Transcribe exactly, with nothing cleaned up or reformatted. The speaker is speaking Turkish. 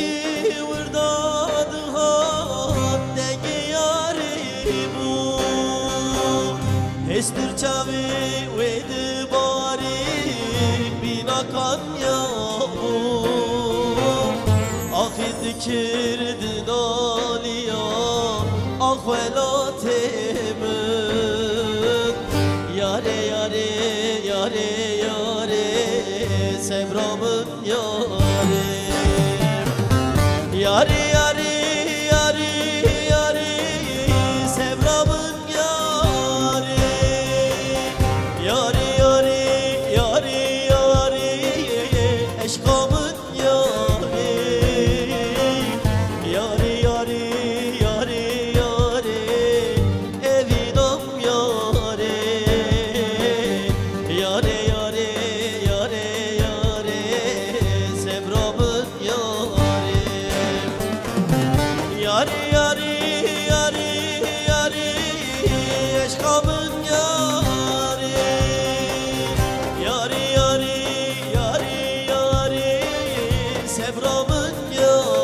ki vurdadı hat denge yari bu Hestir çavi vedi bari bina kanya bu Ahid kirdi daliya ahvelatemin Yare yare yare yare Sevramın yare Yare yare yare yare Sevramın yare Yare yare yare yare Eşkamın yare Yare yare yare yare Evidam yare Yare yare yare yare Sevramın yare Yare yare yare yare Eşkamın yare Yare yare yare yare Sevramın yare